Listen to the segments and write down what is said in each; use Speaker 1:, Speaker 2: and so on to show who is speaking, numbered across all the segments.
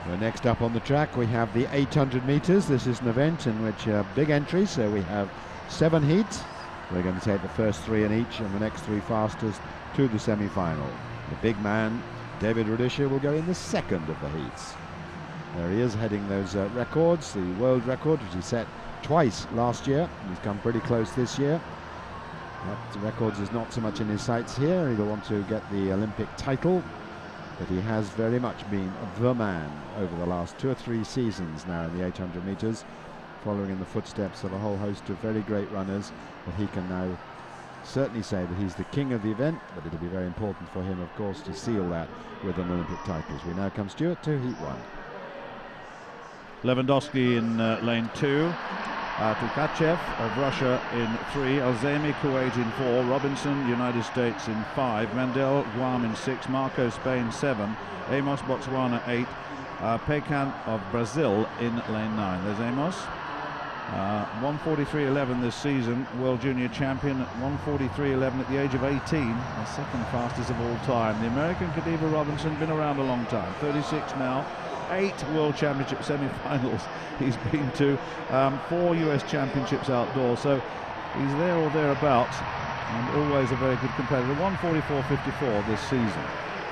Speaker 1: Well, next up on the track we have the 800 meters. This is an event in which big entries, so we have 7 heats. We're going to take the first 3 in each and the next 3 fastest to the semi-final. The big man, David Rudisha, will go in the second of the heats. There he is, heading those records, the world record which he set twice last year. He's come pretty close this year. But the records is not so much in his sights here. He'll want to get the Olympic title, but he has very much been the man over the last 2 or 3 seasons now in the 800 meters, following in the footsteps of a whole host of very great runners. But he can now certainly say that he's the king of the event, but it'll be very important for him, of course, to seal that with an Olympic title. As we now come, Stuart, to heat 1.
Speaker 2: Lewandowski in lane 2, Tukachev of Russia in 3, Alzhemi, Kuwait in 4, Robinson, United States in 5, Mandel, Guam in 6, Marco, Spain 7, Amos, Botswana 8, Pekan of Brazil in lane 9. There's Amos, 1:43.11 this season, World Junior Champion at 1:43.11 at the age of 18, the second fastest of all time. The American Kadiva Robinson, been around a long time, 36 now. 8 World Championship semi-finals he's been to, 4 US Championships outdoors, so he's there or thereabouts, and always a very good competitor. 1:44.54 this season.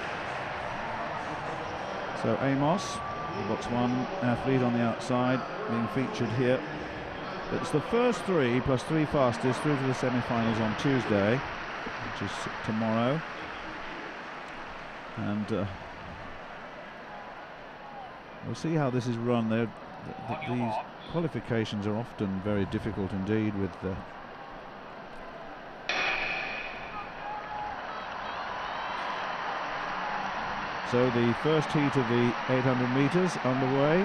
Speaker 2: So Amos, the Botswana athlete on the outside, being featured here. It's the first 3 plus 3 fastest through to the semi-finals on Tuesday, which is tomorrow, and we'll see how this is run. These qualifications are often very difficult indeed with so the first heat of the 800 meters underway,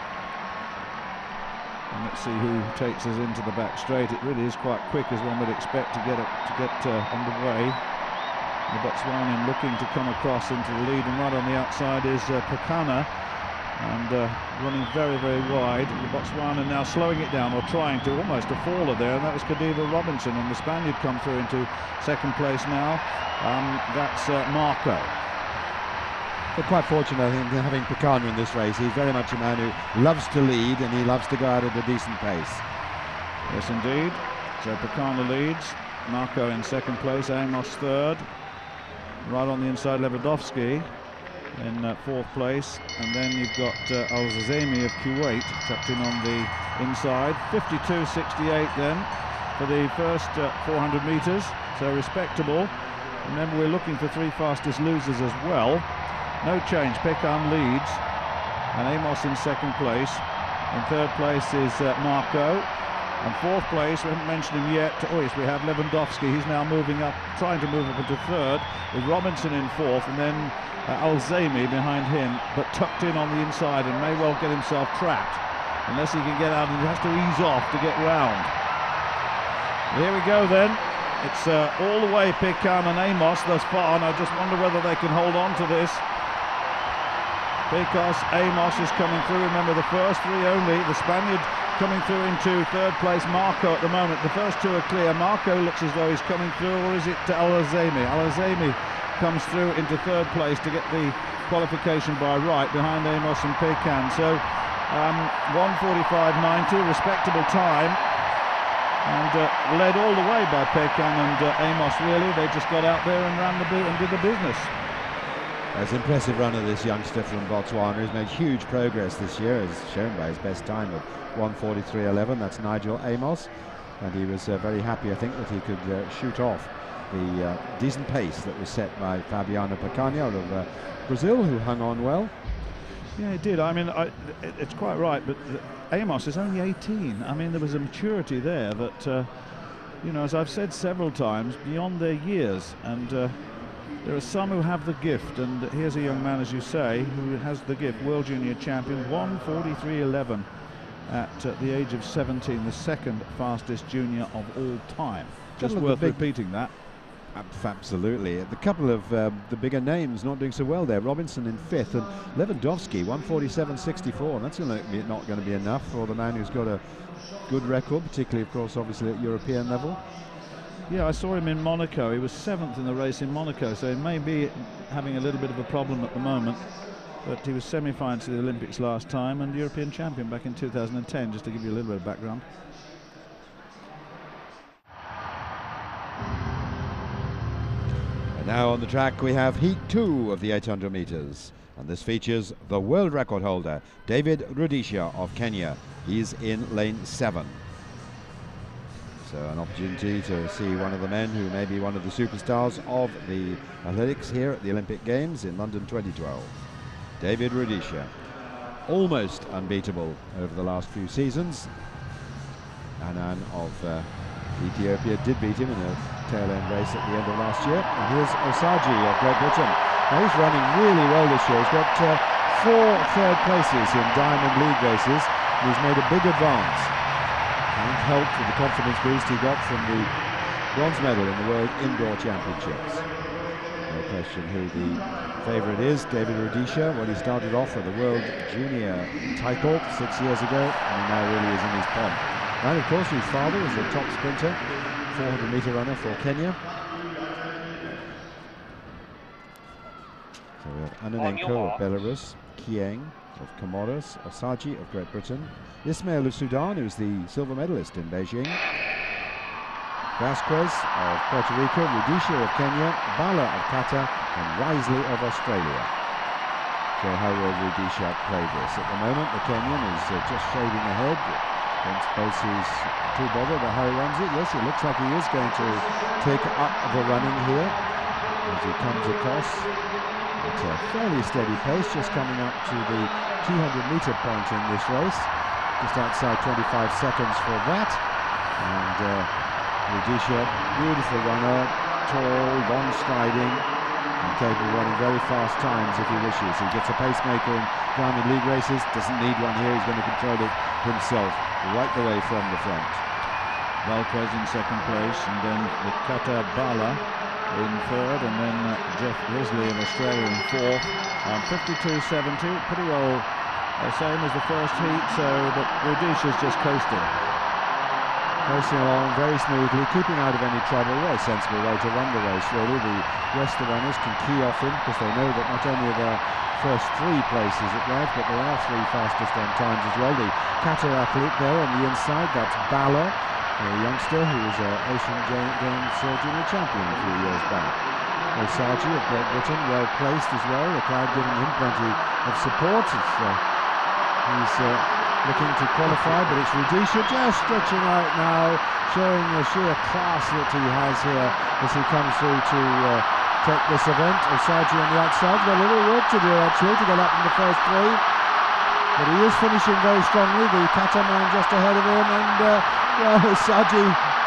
Speaker 2: and let's see who takes us into the back straight. It really is quite quick, as one would expect, to get underway. The Botswanian looking to come across into the lead, and right on the outside is Pekana, and running very, very wide. The Botswana now slowing it down, or trying to, almost a faller there, and that was Kadiva Robinson, and the Spaniard come through into second place now. That's Marco.
Speaker 1: They're quite fortunate, I think, having Pekana in this race. He's very much a man who loves to lead, and he loves to go out at a decent pace.
Speaker 2: Yes, indeed. So Pekana leads, Marco in second place, Amos third. Right on the inside, Lewandowski in fourth place, and then you've got Alzhemi of Kuwait tucked in on the inside. 52.68 then for the first 400 meters, so respectable. Remember, we're looking for 3 fastest losers as well. No change, Pekan leads, and Amos in second place. In third place is Marco, and fourth place, we haven't mentioned him yet. Oh yes, we have Lewandowski. He's now moving up, trying to move up into third, with Robinson in fourth, and then Alzhemi behind him, but tucked in on the inside, and may well get himself trapped unless he can get out, and he has to ease off to get round. Here we go then. It's all the way Pekan and Amos thus far, and I just wonder whether they can hold on to this, because Amos is coming through. Remember, the first 3 only. The Spaniard coming through into third place, Marco at the moment. The first 2 are clear. Marco looks as though he's coming through, or is it Alzhemi? Alzhemi comes through into third place to get the qualification by right behind Amos and Pekan. So 1:45.90, respectable time, and led all the way by Pekan and Amos. Really, they just got out there and ran the and did the business.
Speaker 1: It's an impressive runner, this youngster from Botswana. He's made huge progress this year, as shown by his best time of 1:43.11. That's Nigel Amos, and he was very happy, I think, that he could shoot off the decent pace that was set by Fabiano Pecana of Brazil, who hung on well.
Speaker 2: Yeah, he did. I mean, it's quite right, but Amos is only 18. I mean, there was a maturity there that, you know, as I've said several times, beyond their years, and there are some who have the gift, and here's a young man, as you say, who has the gift. World Junior Champion, 1:43.11 at the age of 17, the second fastest junior of all time. Just worth repeating that.
Speaker 1: Absolutely. A couple of the bigger names not doing so well there. Robinson in 5th, and Lewandowski 1:47.64. That's not going to be enough for the man who's got a good record, particularly, of course, obviously at European level.
Speaker 2: Yeah, I saw him in Monaco. He was 7th in the race in Monaco, so he may be having a little bit of a problem at the moment. but he was semi-finalist at the Olympics last time and European champion back in 2010, just to give you a little bit of background.
Speaker 1: And now on the track we have Heat 2 of the 800 metres. And this features the world record holder, David Rudisha of Kenya. He's in lane 7. So an opportunity to see one of the men who may be one of the superstars of the athletics here at the Olympic Games in London 2012. David Rudisha, almost unbeatable over the last few seasons. Anan of Ethiopia did beat him in a tail-end race at the end of last year. And here's Osaji of Great Britain. Now he's running really well this year. He's got 4 third places in Diamond League races. And he's made a big advance. And helped with the confidence boost he got from the bronze medal in the World Indoor Championships. No question who the favourite is, David Rudisha. Well, he started off with the World Junior title 6 years ago, and he now really is in his pomp. And of course his father was a top sprinter, 400-metre runner for Kenya. So we have Ananenko of Belarus, Kieng of Comoros, Osaji of Great Britain, Ismail of Sudan, who's the silver medalist in Beijing, Vasquez of Puerto Rico, Rudisha of Kenya, Bala of Qatar, and Risley of Australia. So how will Rudisha play this? At the moment, the Kenyan is just shading ahead. Don't suppose he's too bothered about how he runs it. Yes, it looks like he is going to take up the running here as he comes across. It's a fairly steady pace, just coming up to the 200-metre point in this race. Just outside 25 seconds for that. And Rudisha, beautiful runner, tall, long striding, and capable of running very fast times if he wishes. He gets a pacemaker in Diamond League races, doesn't need one here, he's going to control it himself, right the way from the front.
Speaker 2: Valquez in second place, and then the Qatar Bala in third, and then Jeff Risley of Australia in fourth. 52.70, pretty well same as the first heat, but Rudisha's just coasting.
Speaker 1: Coasting along very smoothly, keeping out of any trouble. Very sensible way to run the race, really. The rest of the runners can key off him because they know that not only are their first 3 places at live, but there are 3 fastest on times as well. The Qatar athlete there on the inside, that's Bala, a youngster who was an Asian Games junior champion a few years back. Osaji of Great Britain, well placed as well, the crowd giving him plenty of support. He's looking to qualify, but it's Rudisha just stretching out now, showing the sheer class that he has here as he comes through to take this event. Osaji on the outside, got a little work to do actually to get up in the first 3. But he is finishing very strongly, the Qatar man just ahead of him, and well, Osaji,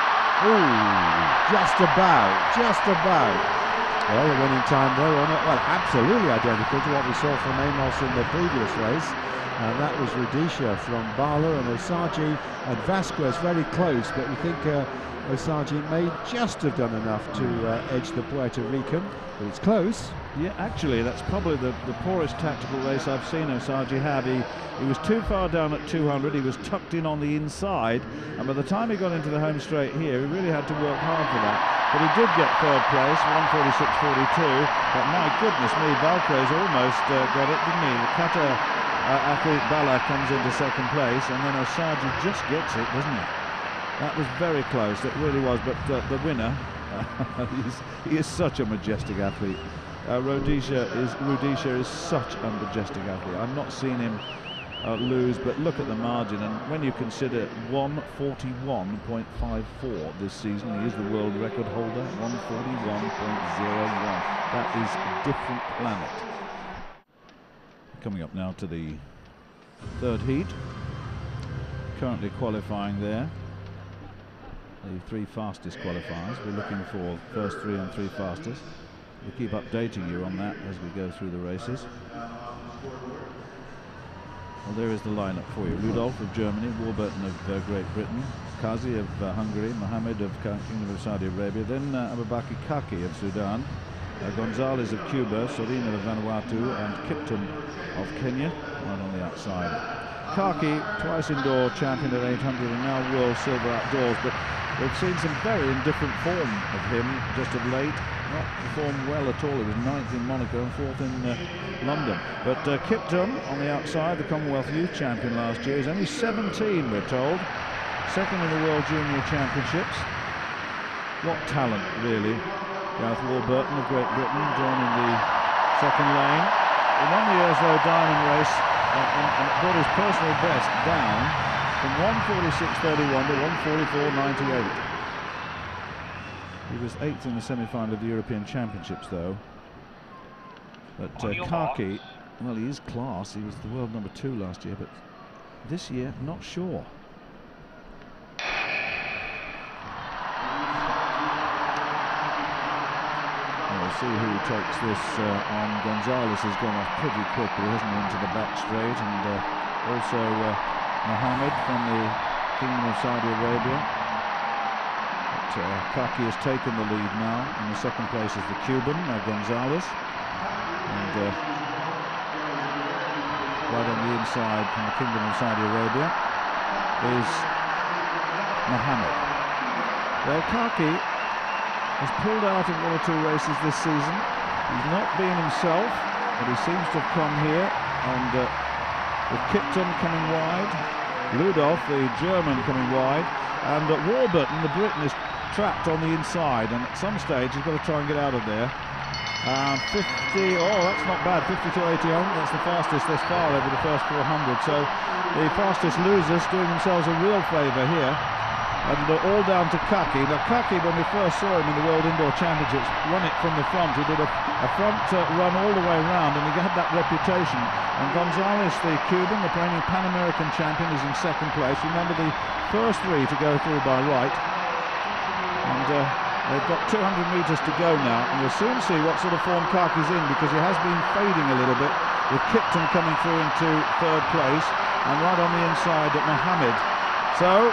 Speaker 1: just about. Well, the winning time there, well, absolutely identical to what we saw from Amos in the previous race. And that was Rudisha from Bala, and Osaji and Vasquez very close, but we think Osaji may just have done enough to edge the Puerto Rican, but it's close.
Speaker 2: Yeah, actually, that's probably the poorest tactical race I've seen Osaji have. He was too far down at 200, he was tucked in on the inside, and by the time he got into the home straight here, he really had to work hard for that. But he did get third place, 146.42, but my goodness me, Valquez almost got it, didn't he? The Qatar athlete Bala comes into second place, and then Osaji just gets it, doesn't he? That was very close, it really was, but the winner, he is such a majestic athlete. Rudisha is such a majestic athlete. I've not seen him lose, but look at the margin, and when you consider 141.54 this season, he is the world record holder, 141.01. That is a different planet. Coming up now to the 3rd heat, currently qualifying there. The 3 fastest qualifiers. We're looking for first 3 and 3 fastest. We'll keep updating you on that as we go through the races. Well, there is the lineup for you. Rudolph of Germany, Warburton of Great Britain, Kazi of Hungary, Mohammed of Kingdom of Saudi Arabia, then Abubakar Kaki of Sudan, Gonzalez of Cuba, Sorina of Vanuatu, and Kitum of Kenya, right on the outside. Kaki, twice indoor champion at 800 and now world silver outdoors, but we've seen some very indifferent form of him just of late. Not performed well at all. He was 9th in Monaco and 4th in London. But Kitum on the outside, the Commonwealth Youth Champion last year, is only 17, we're told. 2nd in the World Junior Championships. What talent, really. Gareth Warburton of Great Britain joining the 2nd lane. He won the Oslo Diamond race and brought his personal best down from 1:46.31 to 1:44.98. He was 8th in the semi-final of the European Championships, though. But Kaki, well, he is class. He was the world number 2 last year, but this year, not sure. We'll see who takes this on. Gonzalez has gone off pretty quickly, hasn't he, into the back straight, and also Mohammed from the Kingdom of Saudi Arabia. Kaki has taken the lead now. In the 2nd place is the Cuban, Gonzalez. And right on the inside from the Kingdom of Saudi Arabia is Mohammed. Well, Kaki has pulled out of 1 or 2 races this season. He's not been himself, but he seems to have come here. And with Kitum coming wide, Ludolf, the German, coming wide, and Warburton, the Briton, is trapped on the inside, and at some stage he's got to try and get out of there. 50, oh, that's not bad, 52.80, that's the fastest this far over the first 400, so the fastest losers doing themselves a real favour here, and all down to Kaki. Now Kaki, when we first saw him in the World Indoor Championships, won it from the front. He did a front run all the way around, and he had that reputation. And Gonzalez, the Cuban, the reigning Pan-American champion, is in 2nd place. Remember, the first 3 to go through by right. And they've got 200 metres to go now, and we'll soon see what sort of form Kaki's in, because he has been fading a little bit, with Kitum coming through into 3rd place, and right on the inside at Mohammed. So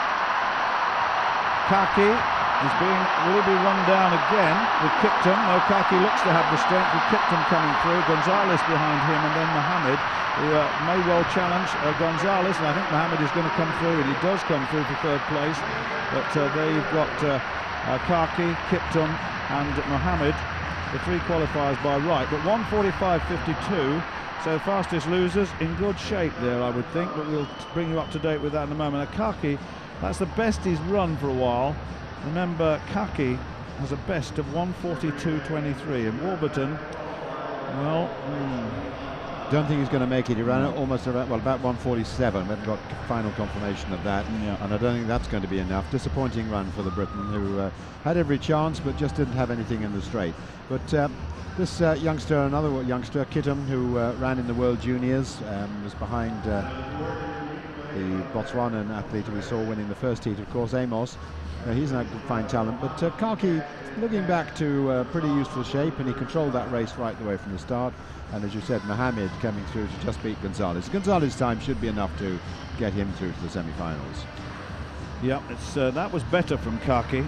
Speaker 2: Kaki will he be run down again with Kitum? No, Kaki looks to have the strength with Kitum coming through, Gonzalez behind him, and then Mohammed, who may well challenge Gonzalez, and I think Mohammed is going to come through, and he does come through for 3rd place. But there you've got Kaki, Kitum and Mohammed, the 3 qualifiers by right, but 1:45.52, so fastest losers in good shape there, I would think, but we'll bring you up to date with that in a moment. Now Kaki, that's the best he's run for a while. Remember, Kaki has a best of 1:42.23, and Warburton, well,
Speaker 1: don't think he's going to make it. He ran almost around, well, about 1:47. We haven't got final confirmation of that, and I don't think that's going to be enough. Disappointing run for the Briton, who had every chance but just didn't have anything in the straight. But this youngster, another youngster, Kitum, who ran in the World Juniors, was behind the Botswanan athlete we saw winning the first heat, of course, Amos. He's a fine talent, but Kaki looking back to pretty useful shape, and he controlled that race right the way from the start. And as you said, Mohammed coming through to just beat Gonzalez. Gonzalez's time should be enough to get him through to the semi-finals.
Speaker 2: Yeah, that was better from Kaki.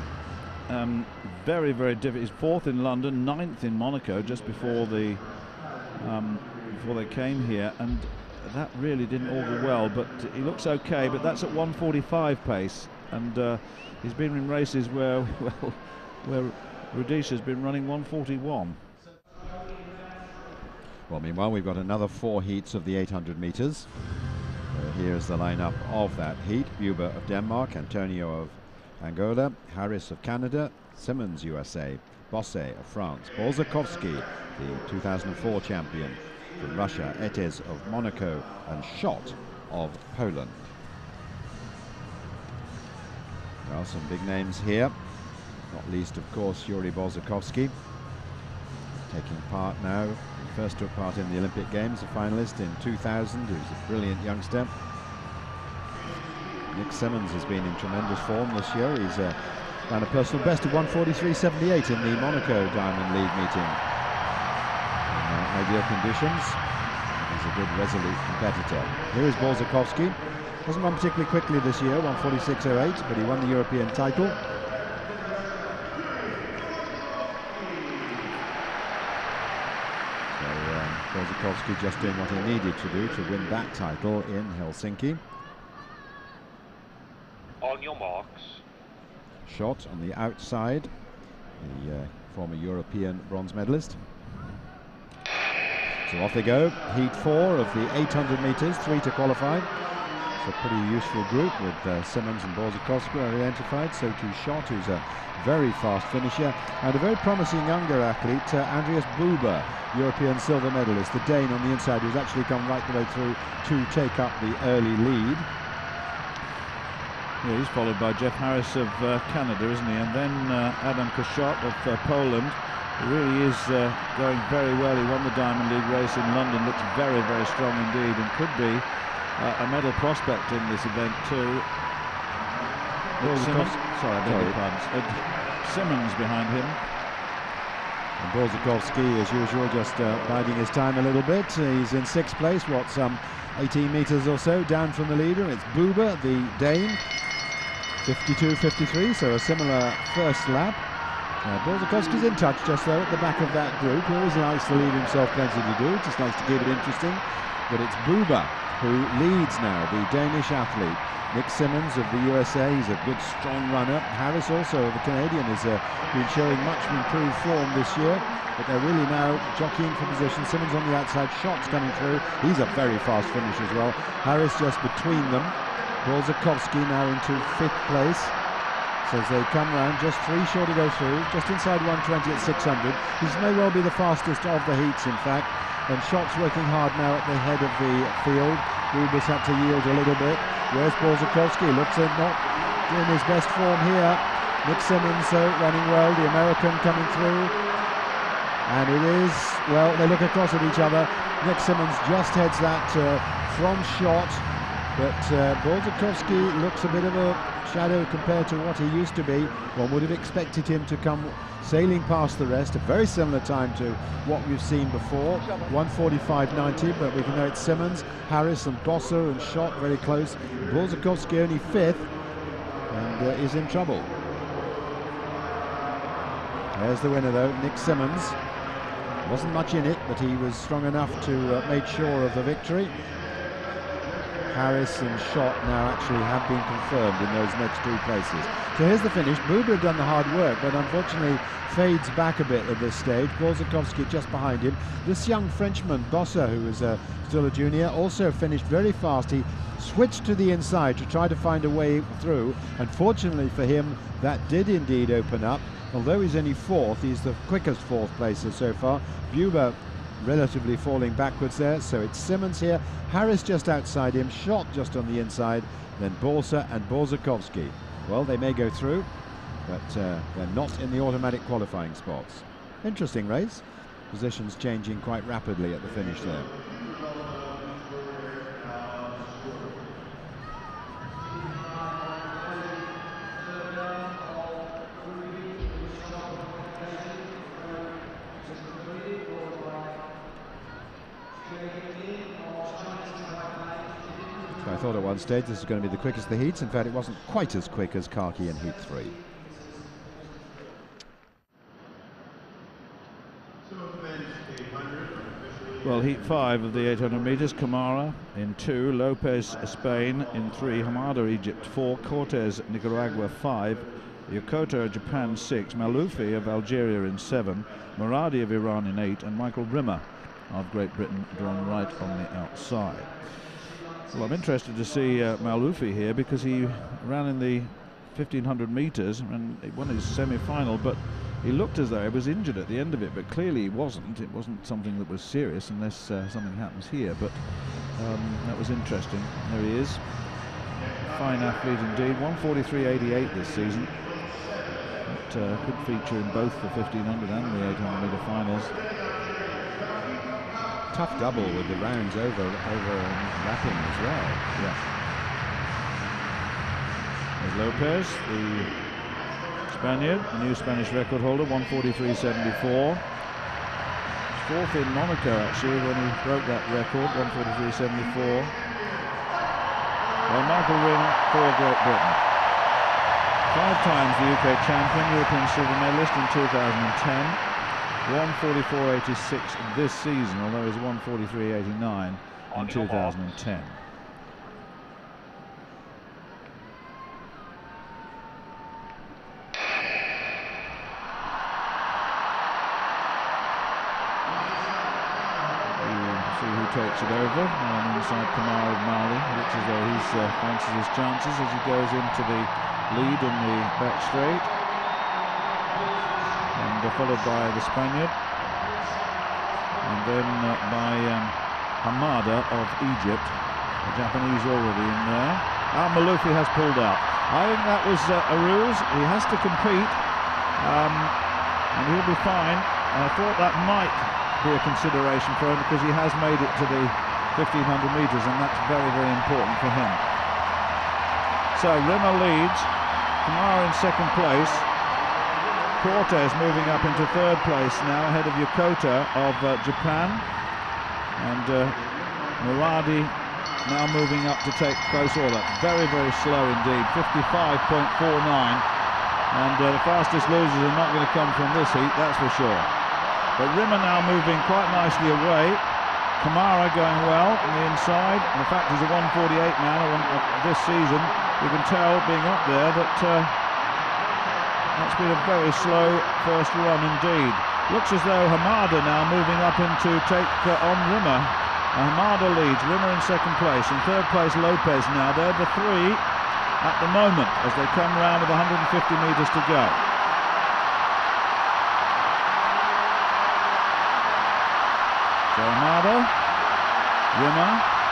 Speaker 2: Very, very difficult. He's 4th in London, 9th in Monaco, just before they came here, and that really didn't augur well. But he looks okay. But that's at 1:45 pace, and he's been in races where Rudisha has been running 1:41.
Speaker 1: Well, meanwhile, we've got another 4 heats of the 800 metres. Here's the lineup of that heat. Buber of Denmark, Antonio of Angola, Harris of Canada, Simmons, USA, Bosse of France, Bolzakowski, the 2004 champion from Russia, Etes of Monaco, and Schott of Poland. Well, some big names here, not least, of course, Yuri Bolzakowski, taking part now. He first took part in the Olympic Games, a finalist in 2000, who's a brilliant youngster. Nick Simmons has been in tremendous form this year. He's ran a personal best of 1:43.78 in the Monaco Diamond League meeting. In ideal conditions, he's a good, resolute competitor. Here is Bolzakowski. Hasn't run particularly quickly this year, 1:46.08, but he won the European title. Bolzakowski just doing what he needed to do to win that title in Helsinki.
Speaker 3: On your marks.
Speaker 1: Shot on the outside, the former European bronze medalist. So off they go, heat 4 of the 800 metres, 3 to qualify. It's a pretty useful group with Simmons and Borzakowski identified, so too Schott, who's a very fast finisher, and a very promising younger athlete, Andreas Buber, European silver medalist, the Dane on the inside, who's actually come right the way through to take up the early lead.
Speaker 2: Yeah, he's followed by Jeff Harris of Canada, isn't he? And then Adam Kashot of Poland. He really is going very well. He won the Diamond League race in London, looks very, very strong indeed, and could be a medal prospect in this event too. Simmons, sorry, I beg your pardon. Simmons behind him.
Speaker 1: And Borzakowski, as usual, just biding his time a little bit. He's in 6th place, what, some 18 metres or so down from the leader. It's Buber, the Dane, 52.53, so a similar first lap. Borzakowski's in touch just there at the back of that group. He always likes to leave himself plenty to do, just likes to keep it interesting. But it's Buber who leads now, the Danish athlete. Nick Simmons of the USA, he's a good strong runner. Harris also, the Canadian, has been showing much improved form this year, but they're really now jockeying for position. Simmons on the outside, Shots coming through. He's a very fast finish as well. Harris just between them. Borzakowski now into 5th place. So as they come round, just 3 short to go through, just inside 120 at 600. He may well be the fastest of the heats, in fact. And Shots working hard now at the head of the field. Rubis had to yield a little bit. Where's Borzakowski? Looks like not in his best form here. Nick Simmons running well, the American coming through. And it is, well, they look across at each other. Nick Simmons just heads that from Shot. But Borzakowski looks a bit of a shadow compared to what he used to be. One would have expected him to come sailing past the rest, a very similar time to what we've seen before, 1:45.90, but we can know it's Simmons, Harris and Bosser and Schott very close. Borzakowski only 5th and is in trouble. There's the winner though, Nick Simmons. Wasn't much in it, but he was strong enough to make sure of the victory. Harris and Schott now actually have been confirmed in those next 2 places. So here's the finish. Buber had done the hard work, but unfortunately fades back a bit at this stage. Borzakowski just behind him. This young Frenchman, Bosser, who is still a junior, also finished very fast. He switched to the inside to try to find a way through. Unfortunately for him, that did indeed open up. Although he's only 4th, he's the quickest 4th placer so far. Buber relatively falling backwards there, so it's Simmons here, Harris just outside him, Schott just on the inside, then Borsa and Borzakowski. Well, they may go through, but they're not in the automatic qualifying spots. Interesting race, positions changing quite rapidly at the finish there. I thought at one stage this was going to be the quickest of the heats. In fact, it wasn't quite as quick as Kaki in Heat 3.
Speaker 2: Well, Heat 5 of the 800 metres, Camara in 2, Lopez, Spain in 3, Hamada, Egypt 4, Cortez, Nicaragua 5, Yokota, Japan 6, Maloufi of Algeria in 7, Maradi of Iran in 8, and Michael Rimmer of Great Britain drawn right on the outside. Well, I'm interested to see Maloufi here because he ran in the 1500 metres and he won his semi-final, but he looked as though he was injured at the end of it, but clearly he wasn't. It wasn't something that was serious unless something happens here, but that was interesting. There he is. Fine athlete indeed, 1:43.88 this season. That could feature in both the 1500 and the 800 metre finals.
Speaker 1: Tough double with the rounds over wrapping as well.
Speaker 2: Yeah. There's Lopez, the Spaniard, the new Spanish record holder, 1:43.74. 4th in Monaco actually when he broke that record, 1:43.74. Well, Michael Rimmer for Great Britain. 5 times the UK champion, European silver medalist in 2010. 1:44.86 this season, although it was 1:43.89 in 2010. takes it over. And inside Kamar of Mali, looks as though he fancies his chances as he goes into the lead in the back straight. And followed by the Spaniard. And then by Hamada of Egypt. The Japanese already in there. Malufi has pulled out. I think that was a ruse. He has to compete. And he'll be fine. And I thought that might be a consideration for him because he has made it to the 1500 metres, and that's very, very important for him. So Rimmer leads, Kamara in second place, Cortez moving up into third place now ahead of Yokota of Japan, and Muradi now moving up to take close order. Very, very slow indeed, 55.49, and the fastest losers are not going to come from this heat, that's for sure. But Rimmer now moving quite nicely away. Kamara going well on the inside. And the fact he's a 148 man this season, you can tell being up there that that's been a very slow first run indeed. Looks as though Hamada now moving up into take on Rimmer. Hamada leads, Rimmer in second place. In third place Lopez now. They're the three at the moment as they come round with 150 metres to go. So Hamada, Rimmer,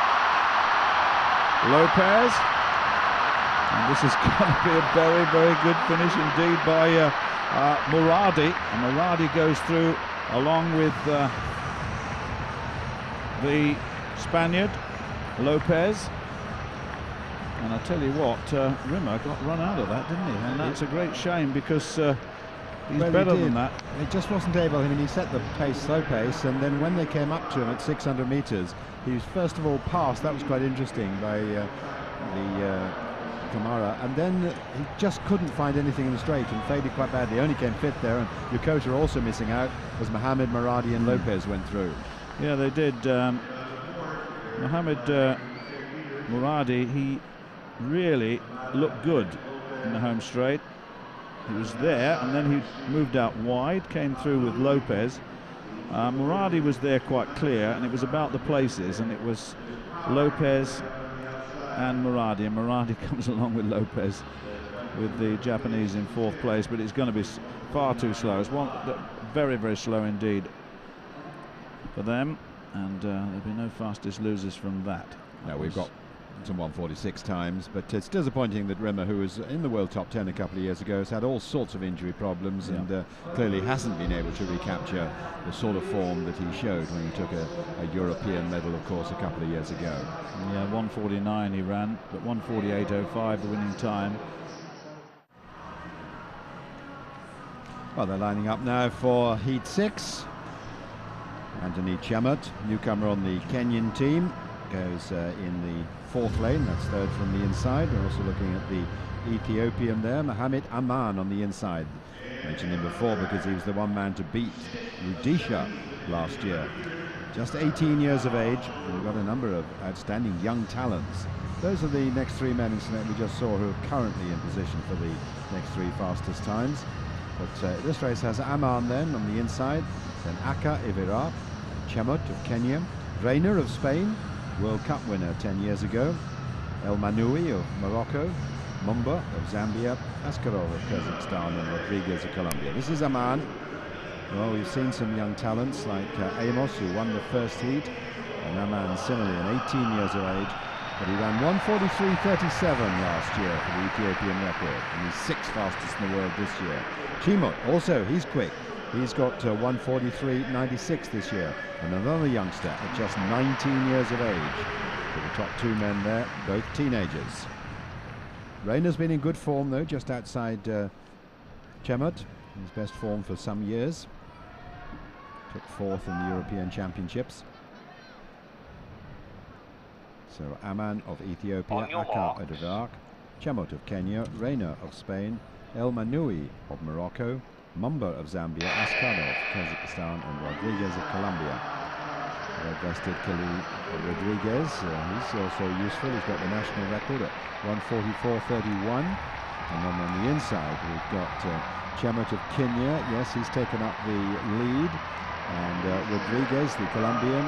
Speaker 2: Lopez, and this is going to be a very, very good finish indeed by Muradi. And Muradi goes through along with the Spaniard, Lopez. And I tell you what, Rimmer got run out of that, didn't he? And that's a great shame because he's better than that.
Speaker 1: He just wasn't able. I mean, he set the pace, slow pace, and then when they came up to him at 600 metres, he was first of all passed. That was quite interesting by the Kamara, and then he just couldn't find anything in the straight and faded quite badly. Only came fifth there, and Yokota also missing out as Mohamed, Muradi, and Lopez went through.
Speaker 2: Yeah, they did. Mohamed Muradi, he really looked good in the home straight. He was there, and then he moved out wide, came through with Lopez. Muradi was there quite clear, and it was about the places, and it was Lopez and Muradi, and Muradi comes along with Lopez with the Japanese in fourth place, but it's going to be far too slow. It's very, very slow indeed for them, and there'll be no fastest losers from that.
Speaker 1: No, we've got some 146 times, but it's disappointing that Rimmer, who was in the world top 10 a couple of years ago, has had all sorts of injury problems, and clearly hasn't been able to recapture the sort of form that he showed when he took a European medal, of course, a couple of years ago.
Speaker 2: Yeah, 149 he ran, but 148.05 the winning time.
Speaker 1: Well, they're lining up now for Heat 6. Anthony Chemot, newcomer on the Kenyan team, goes in the fourth lane. That's third from the inside. We're also looking at the Ethiopian there, Mohamed Aman on the inside. Mentioned him before because he was the one man to beat Rudisha last year. Just 18 years of age. We've got a number of outstanding young talents. Those are the next three men, incidentally, we just saw, who are currently in position for the next three fastest times. But this race has Aman then on the inside, then Aka of Iraq, Chemot of Kenya, Reina of Spain, World Cup winner 10 years ago, El Manoui of Morocco, Mumba of Zambia, Askarov of Kazakhstan, and Rodriguez of Colombia. This is Aman. Well, we've seen some young talents like Amos, who won the first heat, and Aman similarly, and 18 years of age, but he ran 1:43.37 last year for the Ethiopian record, and he's sixth fastest in the world this year. Chimot also, he's quick. He's got 1:43.96 this year, and another youngster at just 19 years of age. For the top two men there, both teenagers. Reina's been in good form though, just outside Chemot, his best form for some years. Took fourth in the European Championships. So Aman of Ethiopia, Aka of Iraq, Chemot of Kenya, Reina of Spain, El Manoui of Morocco, Mumba of Zambia, Askarov of Kazakhstan, and Rodriguez of Colombia. Vested Khalid Rodriguez, he's also useful. He's got the national record at 1:44.31. And then on the inside we've got Chemot of Kenya. Yes, he's taken up the lead. And Rodriguez, the Colombian,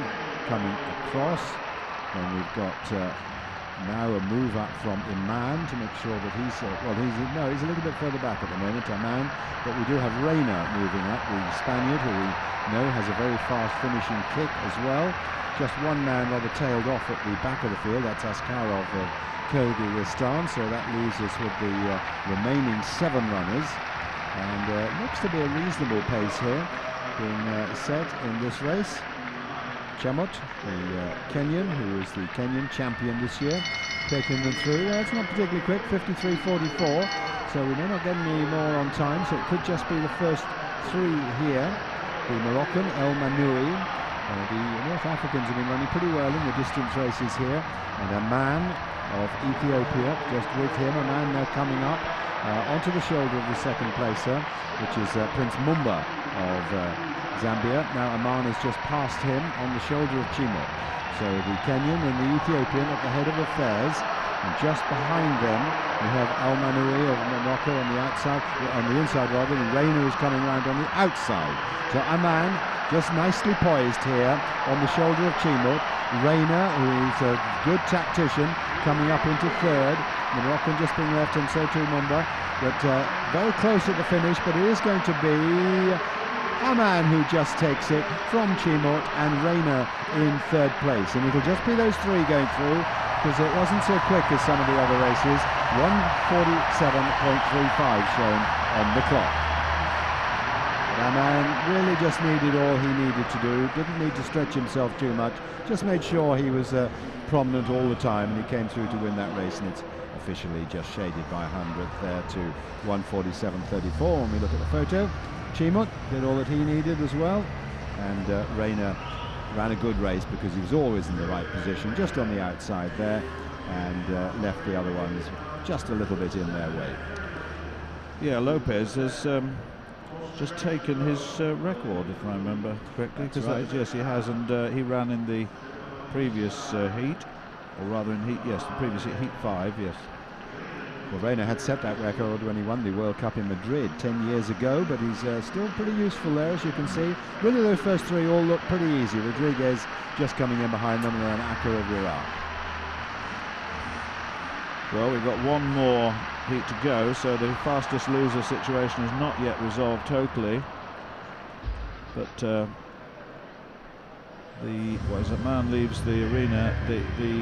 Speaker 1: coming across. Then we've got now a move up from Iman to make sure that he's a little bit further back at the moment, Iman, but we do have Reina moving up, the Spaniard, who we know has a very fast finishing kick as well. Just one man rather tailed off at the back of the field, that's Askarov of Kyrgyzstan, so that leaves us with the remaining 7 runners, and looks to be a reasonable pace here being set in this race. Chemot, the Kenyan, who is the Kenyan champion this year, taking them through. It's not particularly quick, 53.44, so we may not get any more on time, so it could just be the first 3 here. The Moroccan, El Manoui, the North Africans have been running pretty well in the distance races here, and a man of Ethiopia just with him, a man now coming up onto the shoulder of the second placer, which is Prince Mumba of Zambia. Now Aman has just passed him on the shoulder of Chimo. So the Kenyan and the Ethiopian at the head of affairs, and just behind them we have Al Manoui of Morocco on the outside, on the inside rather, and Reina is coming around on the outside. So Aman just nicely poised here on the shoulder of Chimo. Reina, who is a good tactician, coming up into third. The Moroccan just being left, and so too Mumba, but very close at the finish, but it is going to be Aman who just takes it from Chimot, and Reina in third place, and it'll just be those 3 going through, because it wasn't so quick as some of the other races. 1:47.35 shown on the clock. Aman really just needed all he needed to do, didn't need to stretch himself too much, just made sure he was prominent all the time, and he came through to win that race, and it's officially just shaded by 100th there to 1:47.34 when we look at the photo. Chimot did all that he needed as well, and Reina ran a good race because he was always in the right position, just on the outside there, and left the other ones just a little bit in their way.
Speaker 2: Yeah, Lopez has just taken his record, if I remember correctly, because
Speaker 1: right.
Speaker 2: yes, he has, and he ran in the previous heat, or rather in heat, yes, the previous heat 5, yes.
Speaker 1: Well, Reina had set that record when he won the World Cup in Madrid 10 years ago, but he's still pretty useful there, as you can see. Really, those first 3 all look pretty easy. Rodriguez just coming in behind them, and then Acker of Iraq.
Speaker 2: Well, we've got 1 more heat to go, so the fastest loser situation is not yet resolved totally. But the man leaves the arena, the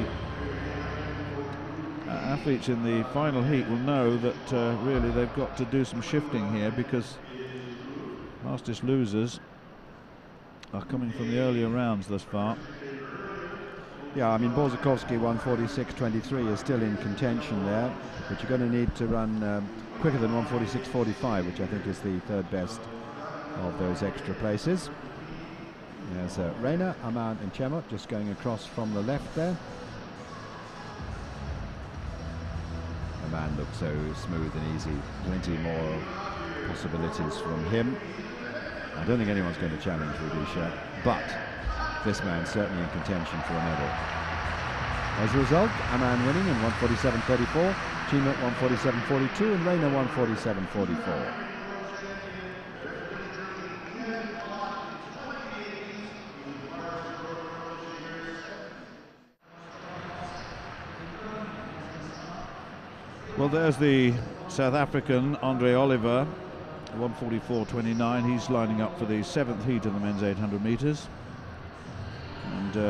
Speaker 2: athletes in the final heat will know that really they've got to do some shifting here, because fastest losers are coming from the earlier rounds thus far.
Speaker 1: Yeah, I mean, Borzakovsky 1:46.23 is still in contention there, but you're going to need to run quicker than 1:46.45, which I think is the 3rd best of those extra places. There's Reina, Aman and Chemot just going across from the left there. The man looks so smooth and easy, plenty more possibilities from him. I don't think anyone's going to challenge Rudisha, but this man's certainly in contention for a medal. As a result, Aman winning in 1:47.34, Chimot 1:47.42, and Reina 1:47.44.
Speaker 2: Well, there's the South African Andre Oliver, 1:44.29. He's lining up for the 7th heat of the men's 800 metres. And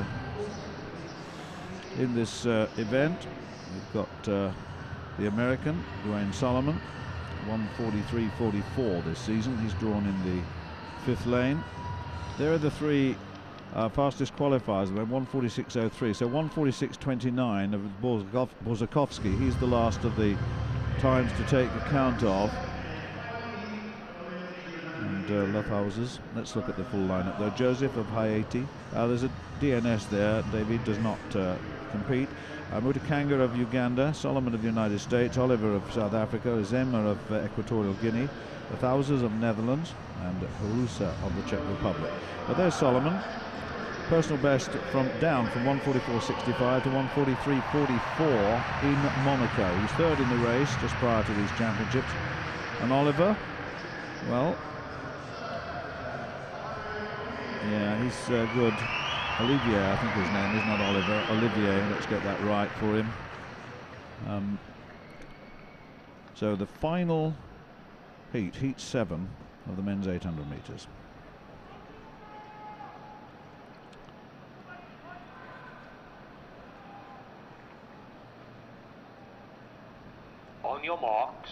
Speaker 2: in this event, we've got the American, Dwayne Solomon, 1:43.44 this season. He's drawn in the 5th lane. There are the 3 fastest qualifiers, 1:46.03, so 1:46.29 of Borzakovsky. He's the last of the times to take account of. And Lofthauser's. Let's look at the full lineup though. Joseph of Haiti. There's a DNS there. David does not compete. Mutakanga of Uganda, Solomon of the United States, Oliver of South Africa, Zema of Equatorial Guinea, Lofthauser's of Netherlands, and Harusa of the Czech Republic. But there's Solomon. Personal best down from 1:44.65 to 1:43.44 in Monaco. He's 3rd in the race just prior to these championships. And Oliver, well, yeah, he's good. Olivier, I think his name is, not Oliver. Olivier, let's get that right for him. So the final heat 7 of the men's 800 metres.
Speaker 3: On your marks.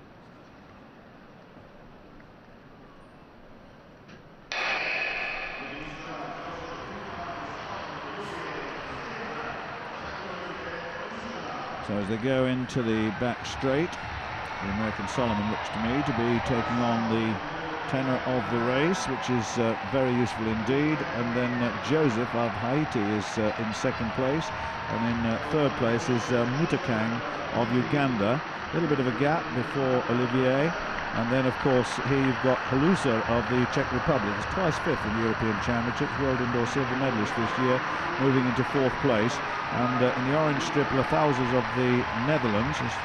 Speaker 2: So as they go into the back straight, the American Solomon looks to me to be taking on the tenor of the race, which is very useful indeed. And then Joseph of Haiti is in second place, and in third place is Mutakang of Uganda. A little bit of a gap before Olivier. And then, of course, here you've got Halusa of the Czech Republic. He's twice fifth in the European Championships, world indoor silver medalist this year, moving into fourth place. And in the orange strip, Lathouzes of the Netherlands is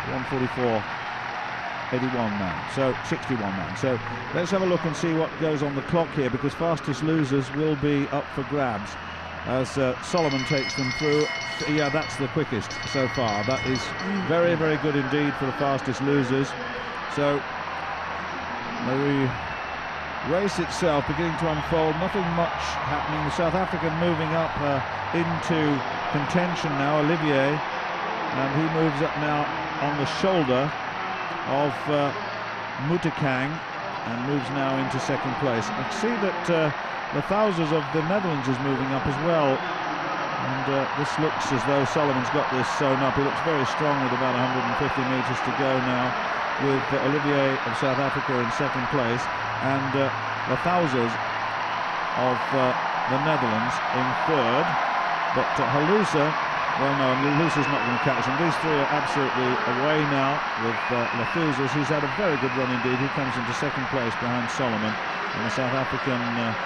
Speaker 2: 144.81 man, so 61 man. So let's have a look and see what goes on the clock here, because fastest losers will be up for grabs as Solomon takes them through. Yeah, that's the quickest so far. That is very, very good indeed for the fastest losers. So the race itself beginning to unfold, nothing much happening. The South African moving up into contention now, Olivier, and he moves up now on the shoulder of Mutakang and moves now into second place. I see that the Lathouzes of the Netherlands is moving up as well, and this looks as though Solomon's got this sewn up. He looks very strong with about 150 metres to go now, with Olivier of South Africa in second place and Lathouzes of the Netherlands in third. But Halusa, well, no, Halusa's not going to catch him. These three are absolutely away now with Lathouzes, who's had a very good run indeed. He comes into second place behind Solomon, and the South African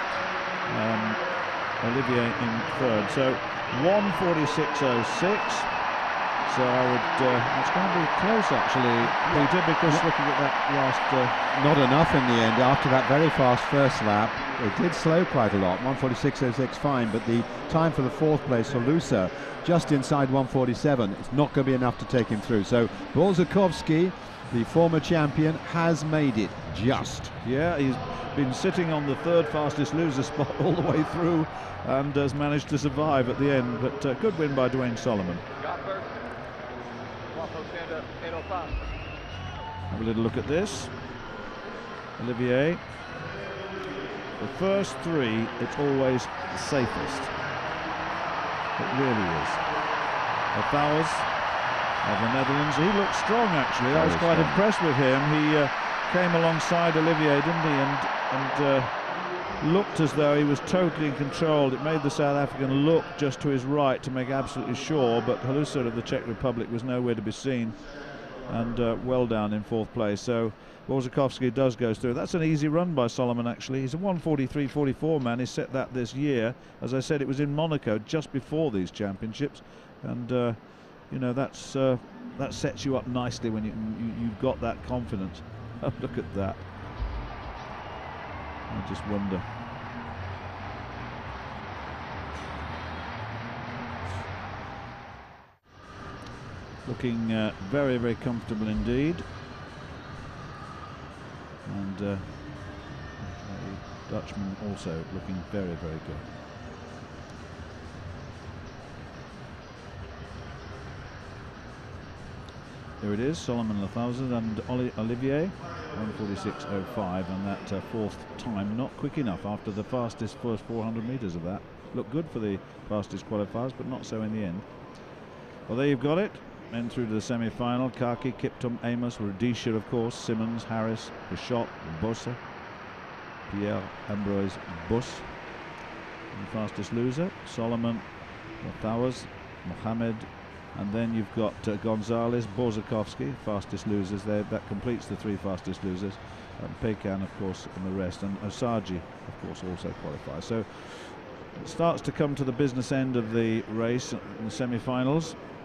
Speaker 2: Olivier in third. So 1:46.06. So I would, it's going to be close actually, Peter, because looking at that last...
Speaker 1: Not enough in the end. After that very fast first lap, it did slow quite a lot. 1:46.06 fine, but the time for the fourth place for Halusa, just inside 1:47, it's not going to be enough to take him through. So Borzakowski, the former champion, has made it just.
Speaker 2: Yeah, he's been sitting on the third fastest loser spot all the way through and has managed to survive at the end, but good win by Dwayne Solomon. Have a little look at this. Olivier. The first three, it's always the safest. It really is. Lathouzes of the Netherlands. He looked strong actually. I was quite impressed with him. He came alongside Olivier, didn't he? And looked as though he was totally in control. It made the South African look just to his right to make absolutely sure, but Halusa of the Czech Republic was nowhere to be seen, and well down in fourth place. So Borzakowski does go through. That's an easy run by Solomon actually. He's a 1:43.44 man. He set that this year. As I said, it was in Monaco just before these championships, and you know, that sets you up nicely when you've got that confidence. Oh, look at that. I just wonder. Looking very, very comfortable indeed. And the Dutchman also looking very, very good. There it is, Solomon Lathouzes and Olivier, 1:46.05, and that fourth time not quick enough after the fastest first 400 metres of that. Looked good for the fastest qualifiers, but not so in the end. Well, there you've got it. Men through to the semi-final. Kaki, Kitum, Amos, Rudisha, of course, Simmons, Harris, Bishop, Bossa, Pierre, Ambroise, Bus. And the fastest loser, Solomon, Lathouzes, Mohamed, and then you've got Gonzalez, Borzakowski, fastest losers there. That completes the three fastest losers. And Pekan, of course, and the rest. And Osaji, of course, also qualifies. So it starts to come to the business end of the race in the semi-finals.